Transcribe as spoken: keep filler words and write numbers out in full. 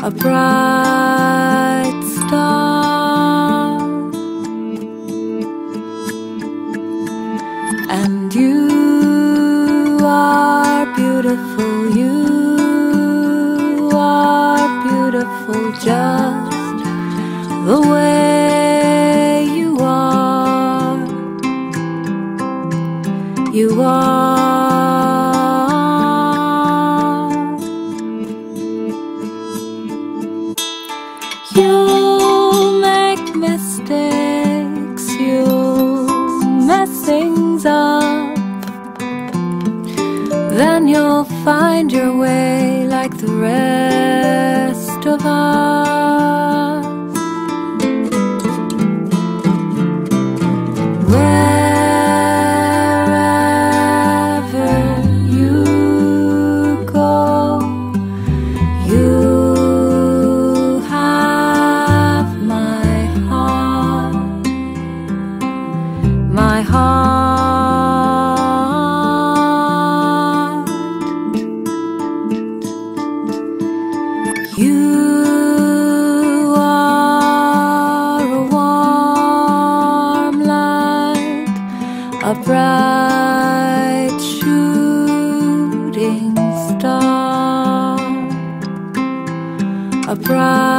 a bright star, and you are beautiful, you are beautiful just the way you are. You are. You'll make mistakes, you'll mess things up, then you'll find your way like the rest of us. Wherever you go, you have my heart, my heart. You are a warm light, a bright shooting star, a bright